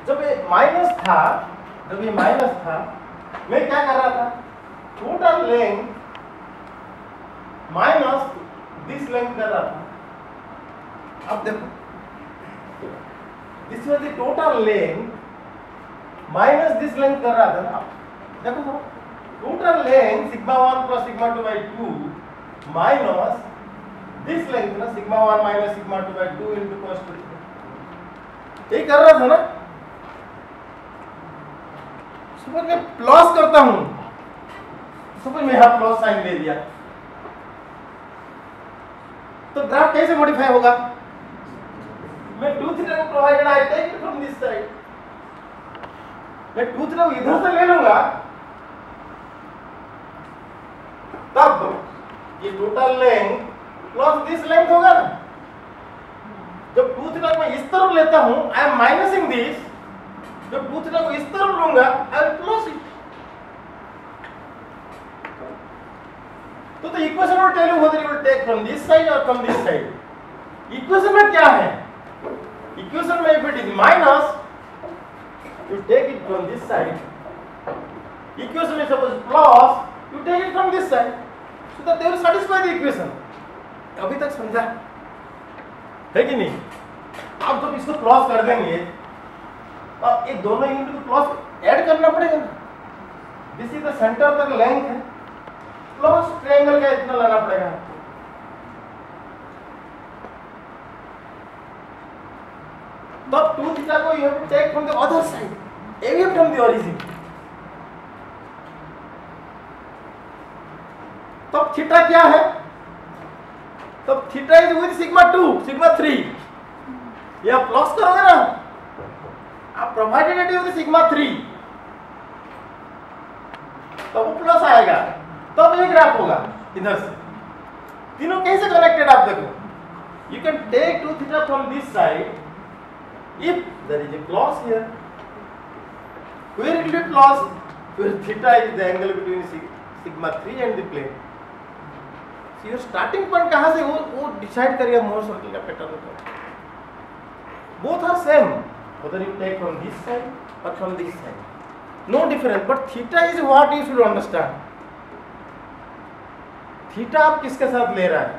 जब ये माइनस था, मैं क्या कर रहा था, total length minus this length कर रहा था। अब देखो, this was the total length minus this length कर रहा था ना। देखो तो total length sigma 1 plus sigma 2 by 2 minus this length ना sigma 1 minus sigma 2 by 2 into cos 2 theta. यही कर रहा था ना। सपोज मैं प्लस करता हूं, सपोज मैं यहां प्लस साइन ले दिया, तो ग्राफ कैसे मॉडिफाई होगा? मैं 2 थीटा को provided I take it from this side, मैं 2 थीटा को इधर से ले लूंगा, तब ये total length plus this length होगा ना। जब 2 थीटा को मैं इस तरफ लेता हूं, आई एम माइनसिंग दिस। जब 2 थीटा को इस तरफ लूंगा, आई विल प्लस इट। तो equation will tell you whether you will take from this side or from this side. Equation में क्या है? इक्वेशन में if it is minus, you take it from this side. Equation में suppose plus, you take it from this side. So that they will satisfy the equation. अभी तक समझा है कि नहीं? अब जब इसको प्लस कर देंगे, अब ये दोनों यूनिट को प्लस ऐड करना पड़ेगा ना। दिस इज द सेंटर तक लेंथ है, प्लस ट्रायंगल का इतना लाना पड़ेगा। तब 2 थीटा को you have to take from the other side, away from the origin। तब थीटा क्या है? तब theta is with sigma 2 sigma 3। या प्लस करोगे ना, आप प्रोवाइडेड इट विद सिग्मा 3, तब वो प्लस आएगा, तब ये ग्राफ होगा इधर से। तीनों कैसे कनेक्टेड आप देखो। You can take 2 theta from this side if there is a plus here, where it will be plus, where theta is the angle between sigma 3 and the plane। So your starting point कहाँ से वो decide करिए मोर circle का pattern होता है। Both are same, whether you take from this side or from this side, no difference, but theta is what you should understand। Theta आप किसके साथ ले रहा है?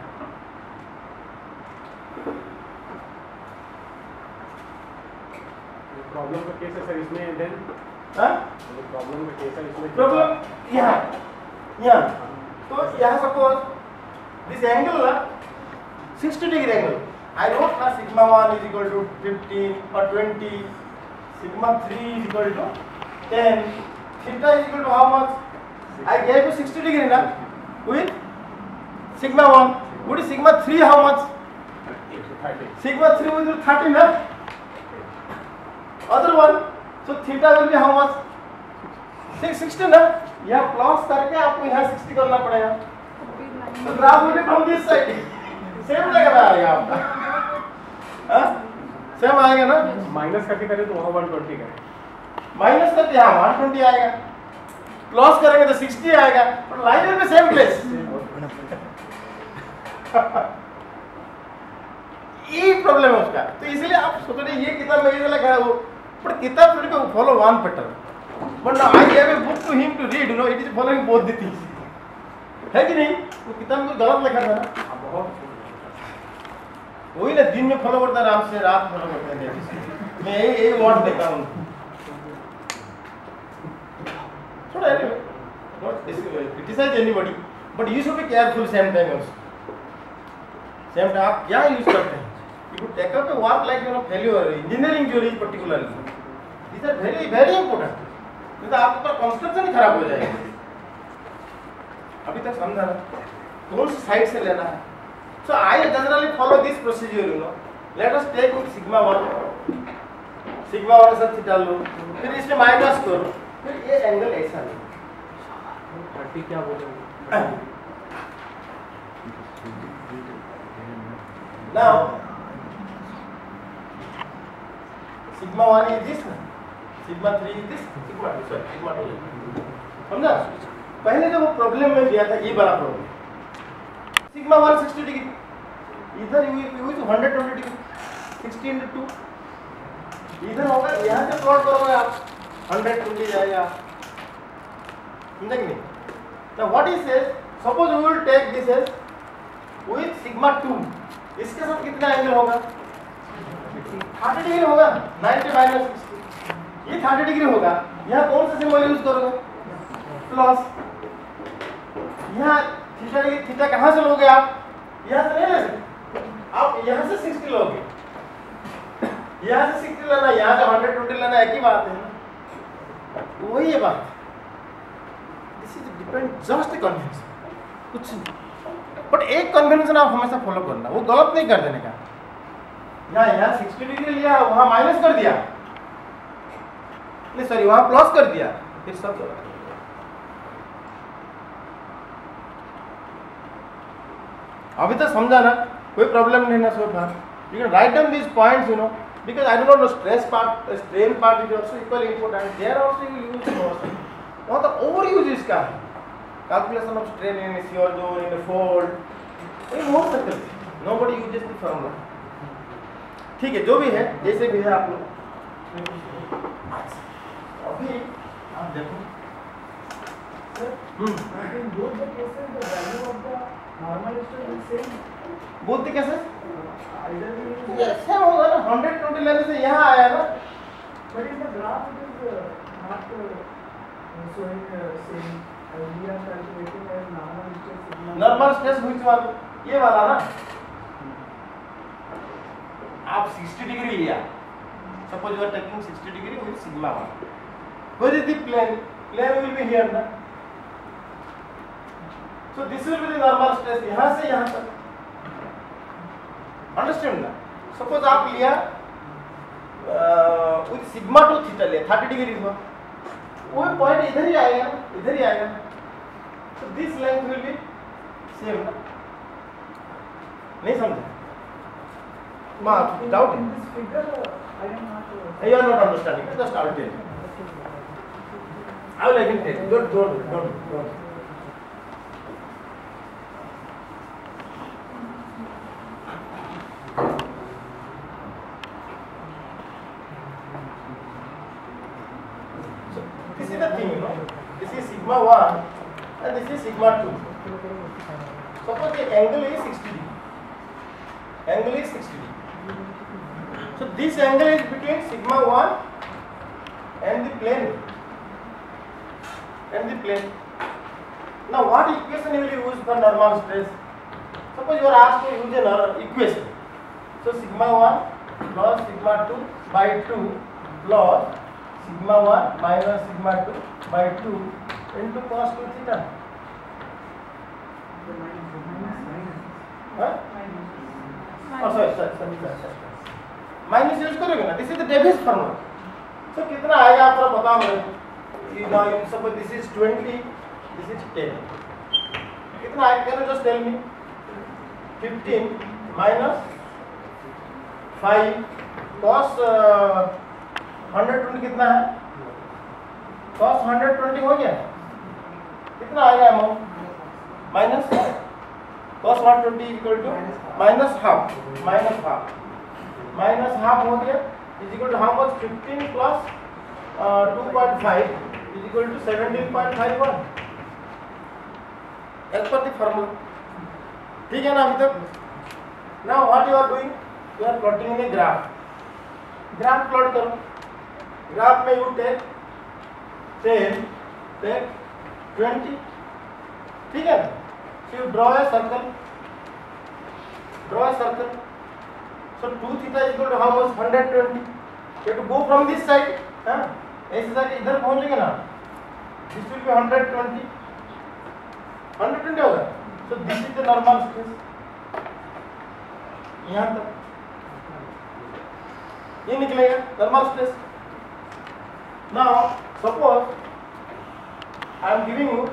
प्रॉब्लम का केस है सर इसमें, देन प्रॉब्लम का केस है इसमें, प्रॉब्लम यहाँ तो यहाँ सपोज दिस एंगल ना 60 डिग्री एंगल, आई रोट ना सिग्मा 1 इज इक्वल टू 15 और 20, sigma 3 is equal to 10, theta is equal to how much? I gave you 60 degree ना with sigma 1, what is sigma 3 how much? 30. Sigma 3 will be 30 na? Other one, so theta will be how much? 60 ना? यहाँ plus करके आपको यहाँ 60 करना पड़ेगा, तो graph will be from this side, same जगह पे आएगा आपका, सेम आएगा ना? माइनस करके करें तो वहाँ 120 करें, माइनस करके यहाँ 120 आएगा, प्लस करेंगे तो 60 आएगा, और line will be same place. ये प्रॉब्लम है उसका। तो इसलिए आप सोच रहे ये किताब में ये लगा है वो, पर किताब थोड़ी को follow one pattern, but now I have a book to him to read, you know, it is following both the things, है कि नहीं? वो किताब में गलत लिखा था ना, बहुत वही ना, दिन में फॉलो करता है, रात से रात फॉलो करते हैं। मैं यही वर्ड देता हूँ थोड़ा, not criticize anybody, but you should be careful same time also. Same time आप क्या यूज करते हैं? You could take up a work like you know failure engineering theory particularly, this are very very important, नहीं तो आपका construction ही खराब हो जाएगा। अभी तक समझा ना कौन सी साइड से लेना है? So I generally follow this procedure, you know, let us take with sigma 1 से थीटा लो, फिर इसमें माइनस करो, फिर ये एंगल ऐसा लो। 30 क्या बोले? Now, sigma 1 is this, sigma 3 is this, sigma 2, sorry, sigma 2 समझा? पहले जब वो प्रॉब्लम में दिया था ये बड़ा प्रॉब्लम, सिग्मा 1 60 डिग्री, इधर यू यूज 120 डिग्री, 60 into 2, इधर होगा, यहाँ से प्लॉट करोगे आप 120 जाएगा, समझेंगे? Now what he says, suppose we will take this as with sigma 2, इसके साथ कितना एंगल होगा? 30 डिग्री होगा, 90 माइनस 60, ये 30 डिग्री होगा। यहाँ कौन सा सिंबल यूज करोगे? प्लस। यहाँ थीटा डिग्री, थीटा कहाँ से लोगे आप? यहाँ से नहीं ले सकते, आप यहाँ से 60 लोगे, यहाँ से 60 लेना, यहाँ से 120 लेना, एक ही बात है ना, वही है बात। This is depend just convention, कुछ नहीं, बट एक कन्वेंशन आप हमेशा फॉलो करना, वो गलत नहीं कर देने का। यहाँ 60 डिग्री लिया, वहाँ माइनस कर दिया, नहीं सॉरी वहाँ प्लस कर दिया, फिर सब गलत। अभी तक समझा ना, कोई प्रॉब्लम नहीं ना so far. You can write down these points, you know, because I do not know stress part, strain part is also equally important. There also you will use most. वहाँ तो overuse इसका है, calculation of strain in a shear zone, in a fold, ये हो सकते हैं। Nobody uses the formula. ठीक है, जो भी है, जैसे भी है आप लोग। अभी आप देखो, In both the cases, the value of the normal stress is same. बोलते कैसे? Either we use ये सेम होगा ना, 120 लेने से यहाँ आया ना। but in the graph it is not showing same. We are calculating as normal stress sigma. Normal stress which one? ये वाला ना। आप 60 डिग्री लिया, suppose you are taking 60 degree with sigma 1. Where is the plane? Plane will be here ना। So this will be the normal stress, यहाँ से यहाँ तक। Understand ना? Suppose आप लिया with sigma 2 थीटा लिया, 30 डिग्री हुआ, वो पॉइंट इधर ही आएगा, इधर ही आएगा। So this length will be same ना? नहीं समझे? Doubt? In this figure, I am not. You are not understanding. Just I will tell you. I will again tell you. Don't. So this is the thing, you know. This is sigma 1 and this is sigma 2. Suppose the angle is 60 degree. Angle is 60 degree. So this angle is between sigma 1 and the plane. Now what equation you will use for normal stress? Suppose you are asked to use an equation. So sigma 1 plus sigma 2 by 2 plus sigma 1 minus sigma 2 by 2 into cos 2 theta. Huh? Oh, sorry. Minus use करोगे ना, this is the Davis formula. तो कितना आएगा आप बताओ मेरे को। You know, suppose this is 20, this is 10. कितना आएगा? Can you just tell me? 15 minus 5 cos 120 कितना है? Cos 120 हो गया? कितना आएगा amount? Minus cos 120 equal to minus half. Minus half हो गया is equal to how much? 15 plus 2.5 is equal to 17.51. As per the formula. ठीक है ना अभी तक? Now what you are doing? You are plotting in a graph. Graph plot करो. Graph में you take 10, take 20. ठीक है? So you draw a circle. So 2 theta is equal to how much? 120. You have to go from this side. ऐसे जाके इधर पहुंचेंगे ना. This will be 120. 120 होगा. So this is the normal stress. यहाँ तक ये निकलेगा normal stress. Now suppose I am giving you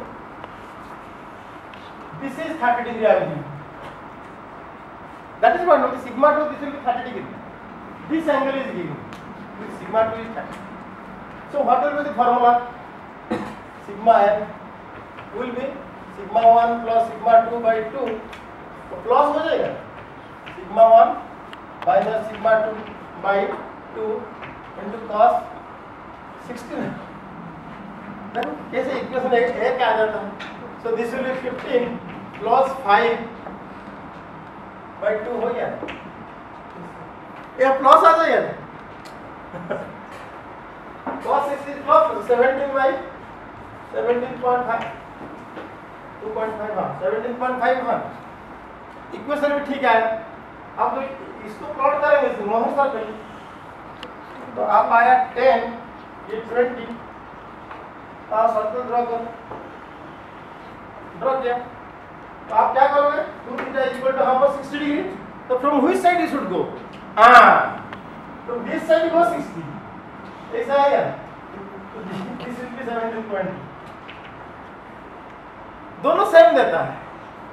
this is 30 degree I am giving. That is what with sigma 2 this will be 30 degree. This angle is given. With sigma 2 is 30. So what will be the formula? Sigma n will be sigma 1 plus sigma 2 by 2. तो plus हो जाएगा sigma 1 minus sigma 2 by 2 into cos 60 देखो कैसे equation एक आ जाता है. So this will be 15 plus 5 by 2 हो गया. ये प्लस आ जाएगा. cos 60 plus 17 by 17.5 2.5 हाँ 17.5 हाँ. इक्वेशन भी ठीक है. अब तो इसको प्लॉट करेंगे इसको मोहन सर पहले. तो आप आया 10 ये 20 सर्कल ड्रॉ करो. ड्रॉ किया तो आप क्या करोगे 2 theta equal to how much 60 degree. तो from which side you should go. From this side go 60 ऐसा आएगा. तो दिस विल बी 17.2 दोनों सेम देता है.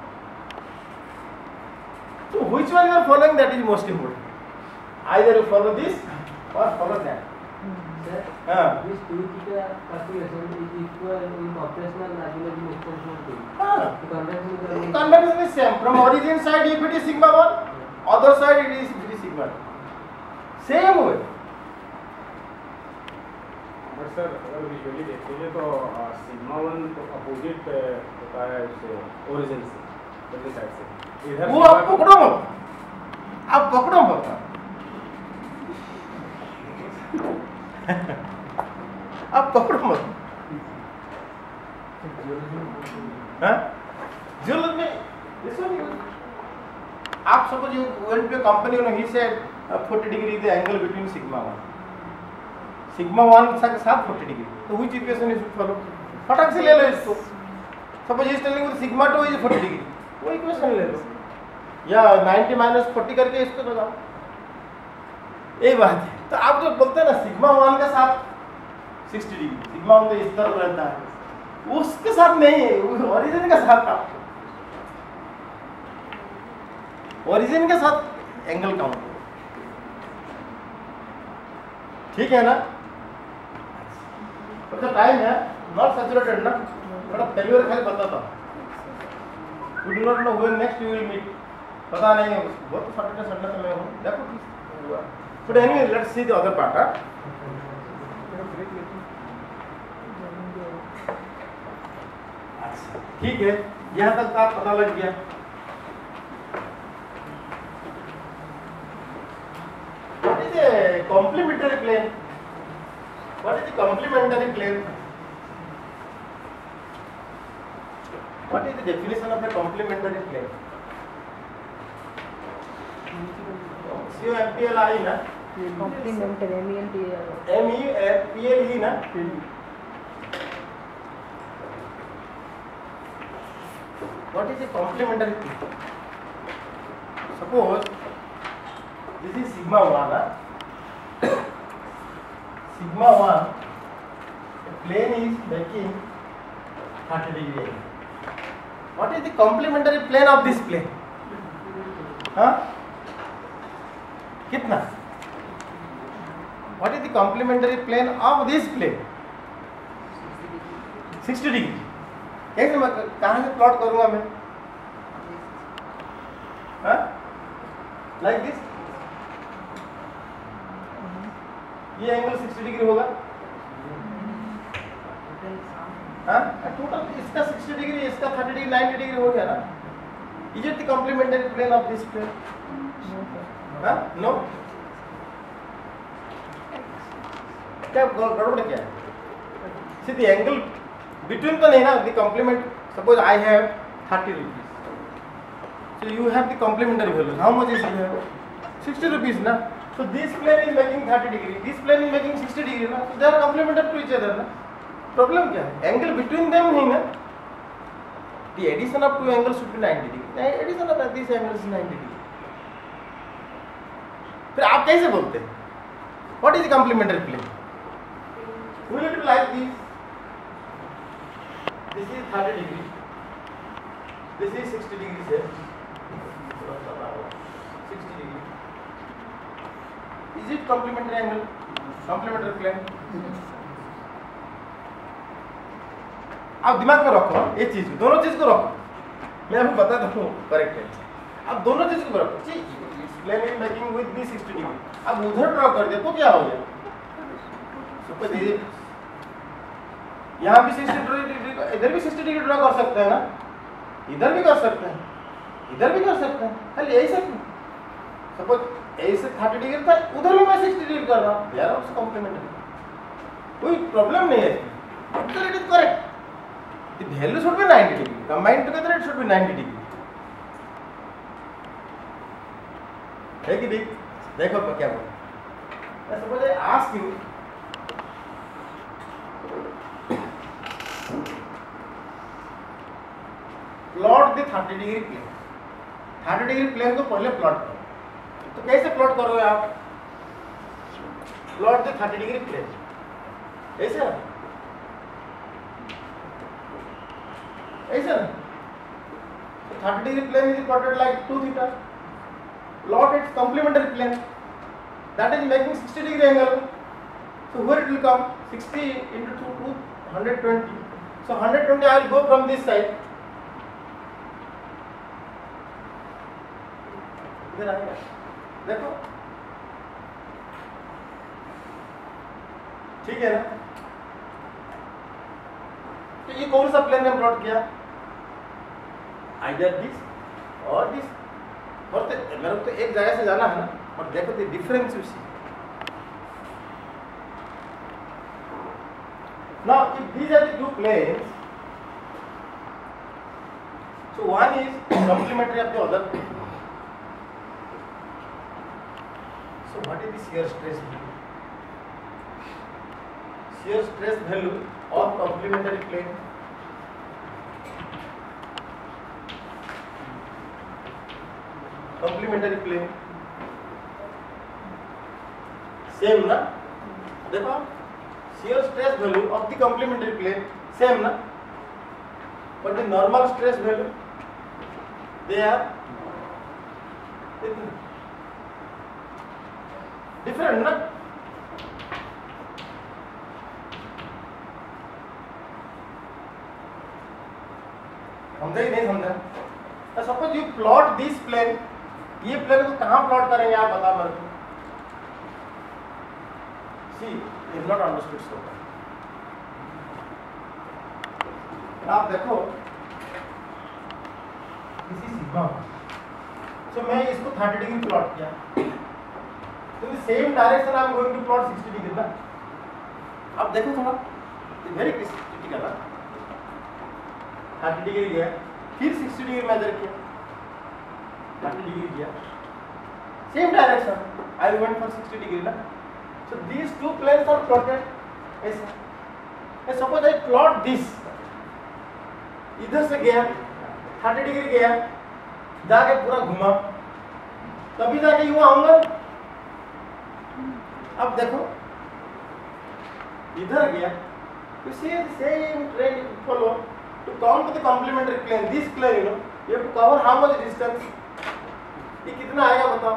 So which one you are following, that is most important. Either you follow this or follow that. Sir, this 2 theta calculation is equal in operational as well as in exponential too. The Convention is same. From origin side, if it is sigma 1, other side it is sigma 2. Same way. But sir अगर visually देखेंगे तो sigma 1 तो opposite होता है इससे origin से दूसरी side से. इधर वो आप पकड़ो मत. आप पकड़ो मत. आप पकड़ो मत. हाँ जियोलॉजी में this one you आप suppose you went to a company and he said 40 degree is the angle between sigma 1. sigma 1 के साथ 40 डिग्री. तो which equation you should follow? फटाक से ले लो इसको. suppose he is telling you sigma 2 is 40 degree. वो equation ले लो या 90 माइनस 40 करके इसको लगाओ. ये बात है. तो आप जो बोलते हैं ना सिग्मा 1 के साथ 60 डिग्री सिग्मा 1 तो इस तरफ रहता है उसके साथ नहीं है. ओरिजिन के साथ आप ओरिजिन के साथ एंगल काउंट करो. ठीक है ना. तो टाइम है नॉट सैचुरेटेड ना. थोड़ा फेल्यूर खाली बताता हूँ. You do not know when next you will meet. पता नहीं है बहुत सैटरडे संडे में हूँ. देखो but anyway let's see the other part. अच्छा ठीक है यहाँ तक तो आप पता लग गया. What is a complementary plane? What is the complementary plane? What is the definition of a complementary plane? COMPLI ना? Complementary MENTAL. MEPLE ना? What is a complementary plane? Suppose this is sigma 1. Sigma 1, the plane is making 30 degree. What is the complementary plane of this plane? हाँ? कितना? What is the complementary plane of this plane? 60 degree. कैसे मैं कहाँ से plot करूँगा मैं? हाँ? Like this? ये एंगल 60 डिग्री होगा. हाँ? टोटल इसका 60 डिग्री इसका 30 डिग्री 90 डिग्री हो गया ना. Is it the complementary plane of this plane? हाँ? No. क्या गड़बड़ क्या है? See the angle between तो नहीं ना. The complement. Suppose I have 30 rupees. So you have the complementary value. How much is it have? 60 rupees ना. So this plane is making 30 degree. This plane is making 60 degree ना. So they are complementary to each other ना. Problem क्या है? Angle between them नहीं ना. The addition of two angles should be 90 degree. The addition of this angle is 90 degree. फिर आप कैसे बोलते हैं? What is the complementary plane? Will it be like this? This is 30 degree. This is 60 degrees here. 60 degree. Is it complementary angle? Complementary plane? आप दिमाग में रखो ये चीज को, दोनों चीज को रखो. मैं आपको बताता हूँ करेक्ट है. आप दोनों चीज को रखो. Plane is making with the 60 degree. अब उधर ड्रॉ कर दे तो क्या हो गया? सपोज यहाँ भी 60 डिग्री, इधर भी 60 डिग्री ड्रा कर सकते हैं ना, इधर भी कर सकते हैं, इधर भी कर सकते हैं, खाली यही से सपोज ऐसे 30 डिग्री था, उधर भी मैं 60 डिग्री कर रहा हूँ, यार उसको कॉम्प्लीमेंट्री, कोई प्रॉब्लम नहीं है, it is correct. The value should be 90 degree. Combined together, it should be 90 degree. है कि नहीं? देखो क्या बोल। मैं suppose I ask you, plot the 30 degree plane. 30 degree plane को पहले plot करो। तो कैसे plot करोगे आप? Plot the 30 degree plane. ऐसे ना? ऐसा ना? 30 degree plane is plotted like 2 theta. Plot its complementary plane. That is making 60 degree angle. So where it will come? 60 into 2, 120. So 120 I will go from this side. इधर आएगा. देखो. ठीक है ना? तो ये कौन सा प्लेन में प्लॉट किया? आइदर दिस और दिस। और मेरे को तो एक जगह से जाना है ना, और देखो the difference you see. Now if these are the two planes, so one is complementary of the other plane. So what is the shear stress value? Shear stress value of complementary plane, complementary plane same ना, देखो shear stress value of the complementary plane same ना, but the normal stress value they are different ना। समझा ही नहीं समझा? तो suppose you plot this plane, ये plane को कहाँ प्लॉट करेंगे आप बता मेरे को। See is not understood so. आप देखो इसी सिग्मा, सो मैं इसको 30 डिग्री प्लॉट किया, तो same direction I am going to plot 60 degree ना। अब देखो थोड़ा वेरी क्रिटिकल है, 30 डिग्री गया, फिर 60 डिग्री मेजर किया, 30 डिग्री किया, same direction I went for 60 degree ना। So these two planes are plotted ऐसे। सपोज आई प्लॉट दिस, इधर से गया 30 डिग्री गया, जाके पूरा घुमा, तभी जाके यूं आऊंगा। अब देखो इधर गया, तो same trend follow to come to the complementary plane, this plane you know, you have to cover how much distance? ये कितना आएगा बताओ?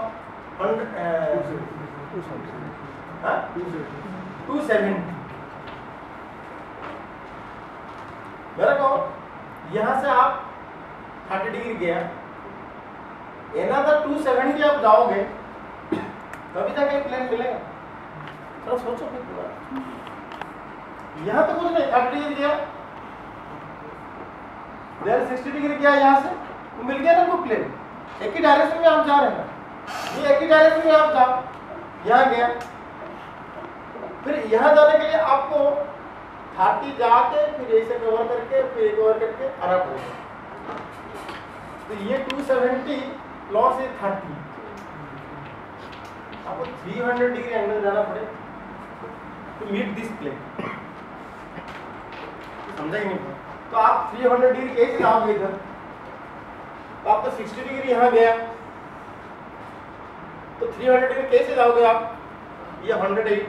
270। मेरा कहो यहाँ से आप 30 डिग्री गया, another 270 आप जाओगे, तभी जाके प्लेन मिलेगा। चलो सोचो फिर दोबारा। यहाँ तो कुछ नहीं, 30 डिग्री गया, देयर 60 डिग्री क्या है, यहाँ से तो मिल गया ना वो प्लेन। एक ही डायरेक्शन में आप जा रहे हैं, ये एक ही डायरेक्शन में आप जाओ, यहाँ गया, फिर यहाँ जाने के लिए आपको 30 जाके फिर ऐसे कवर करके फिर कवर करके आना पड़ेगा। तो ये 270 प्लस 30, आपको 300 डिग्री एंगल जाना पड़ेगा टू मीट दिस प्लेन। समझा ही नहीं? तो आप 300 डिग्री कैसे जाओगे इधर? तो आपका 60 डिग्री यहाँ गया, तो 300 डिग्री कैसे जाओगे आप? ये 180,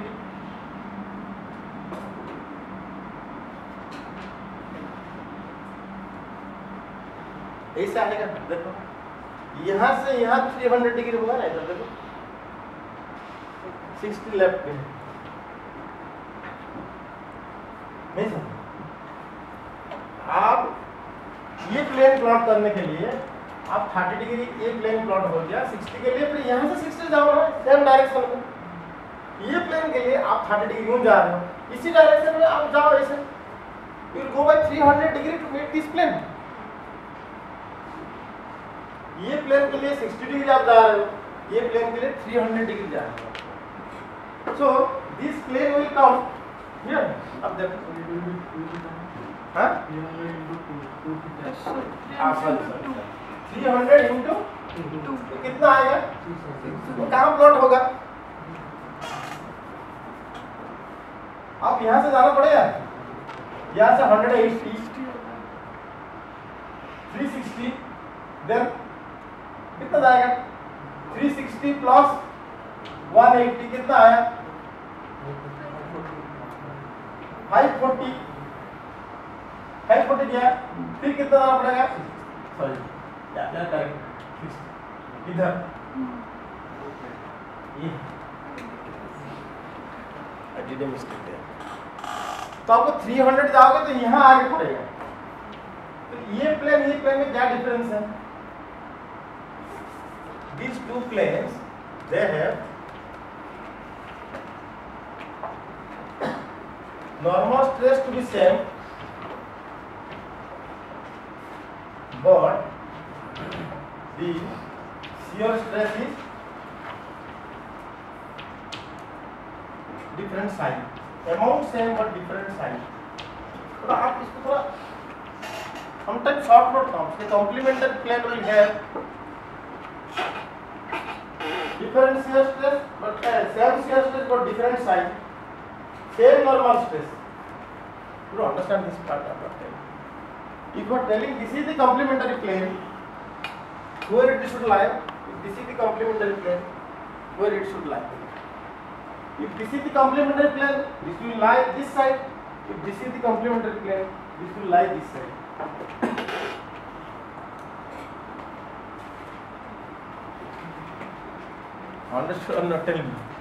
ऐसे आएगा। देखो यहाँ से यहाँ 300 डिग्री होगा ना, इधर देखो 60 लेफ्ट में नहीं समझ। आप ये प्लेन प्लॉट करने के लिए आप 30 डिग्री ये प्लेन प्लॉट हो गया, 60 के लिए फिर यहाँ से 60 जाओ ना, सेम डायरेक्शन में, ये प्लेन के लिए आप 30 डिग्री यूं जा रहे हो, इसी डायरेक्शन में आप जाओ ऐसे, you will go by 300 degree to meet this plane. ये प्लेन के लिए 60 डिग्री आप जा रहे हो, ये प्लेन के लिए 300 डिग्री जा रहे हो। So this plane will come here. अब देखो हाँ 300 इंटू कितना आएगा, वो कहाँ प्लॉट होगा? आप यहाँ से जाना पड़ेगा, यहाँ से 180 360 देन कितना जाएगा, 360 प्लस 180 कितना आया, 540 दिया, फिर कितना जाना पड़ेगा, सॉरी क्या करेंगे इधर ये मिस्टेक है, तो आपको 300 जाओगे तो यहाँ आगे पड़ेगा। तो ये प्लेन में क्या डिफरेंस है? These two planes they have normal stress to be same, but the shear stress is different sign, amount same but different sign। तो आप इसको थोड़ा sometimes short note comes, the complementary plane will have different shear stress but same shear stress but different sign, same normal stress। You don't understand this part of what I'm telling. If you are telling this is the complementary plane, where it should lie, if this is the complementary plane, where it should lie. If this is the complementary plane, this will lie this side. If this is the complementary plane, this will lie this side. Understood or not? Tell me.